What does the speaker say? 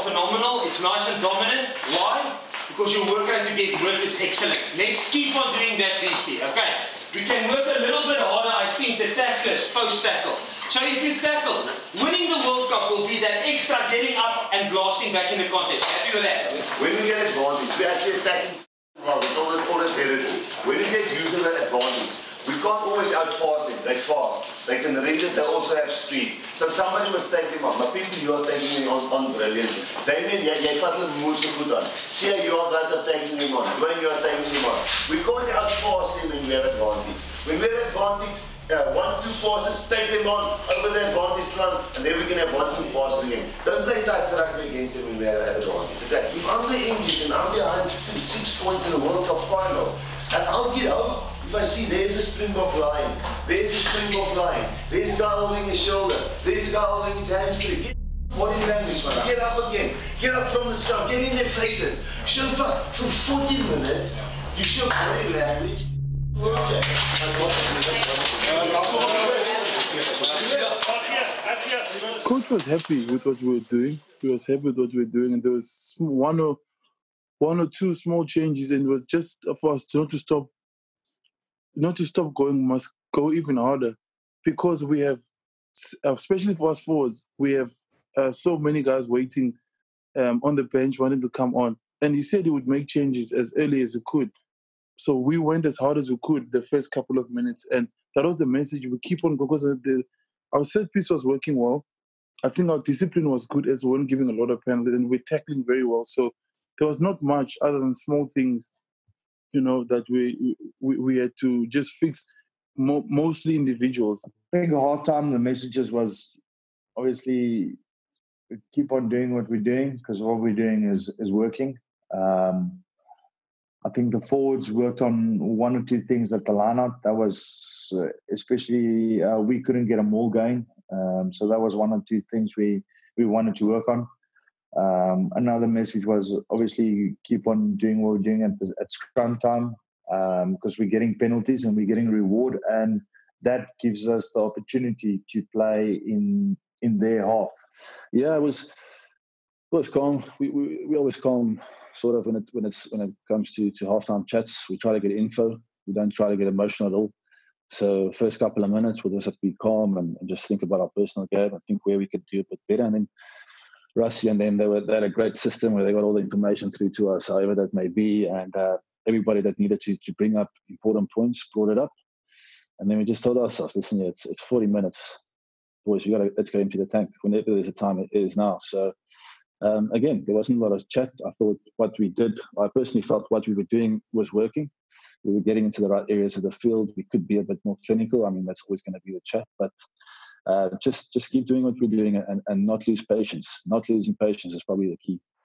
phenomenal. It's nice and dominant. Why? Because your work rate to get work is excellent. Let's keep on doing that, Christy. Okay. We can work a little bit harder, I think, the tacklers, post-tackle. So if you tackle, winning the World Cup will be that extra getting up and blasting back in the contest. Happy with that? When we get advantage, we're actually attacking well, we call it all the territory. When we get using that advantage, we can't always outpass them. They're fast. They can read it, they also have speed. So somebody must take them on. But people, you are taking them on brilliantly. Damien, jy vat hulle moed so goed aan. See, you guys are taking them on. Duane, you are taking them on. We can't outpass them when we have advantage. When we have advantage, 1-2 passes, take them on over the advantage line, and then we can have 1-2 passes again. Don't play tight rugby against them when we have advantage. Okay? If I'm the English and I'm behind 6 points in the World Cup final, and I'll get out if I see there's a Springbok lying, there's a Springbok lying, there's a guy holding his shoulder, there's a guy holding his hamstring. Get body language, man. Get up again. Get up from the scrum. Get in their faces. Show for 40 minutes. You show body language. Coach was happy with what we were doing. He was happy with what we were doing, and there was one or two small changes, and it was just for us not to stop going. Must go even harder, because we have, especially for us forwards, we have so many guys waiting on the bench, wanting to come on. And he said he would make changes as early as he could. So we went as hard as we could the first couple of minutes, and that was the message. We keep on going, because our set piece was working well. I think our discipline was good as well, giving a lot of penalties, and we're tackling very well. So there was not much other than small things, that we had to just fix, mostly individuals. I think half-time the messages was obviously keep on doing what we're doing, because what we're doing is working. I think the forwards worked on 1 or 2 things at the line-out. That was especially we couldn't get a maul going. So that was 1 or 2 things we wanted to work on. Another message was obviously keep on doing what we're doing at scrum time, because we're getting penalties and we're getting reward, and that gives us the opportunity to play in their half. Yeah, it was calm. We always calm. Sort of when it comes to halftime chats, we try to get info. We don't try to get emotional at all. So first couple of minutes, we'll just have to be calm and just think about our personal game and think where we could do a bit better. And then Rassie and them, they had a great system where they got all the information through to us, however that may be, and everybody that needed to bring up important points brought it up. And then we just told ourselves, listen, it's 40 minutes, boys. Let's go into the tank whenever there's a time. It is now. So. Again, there wasn't a lot of chat. I thought I personally felt what we were doing was working. We were getting into the right areas of the field. We could be a bit more clinical. I mean, that's always going to be the chat. But just keep doing what we're doing and not lose patience. Not losing patience is probably the key.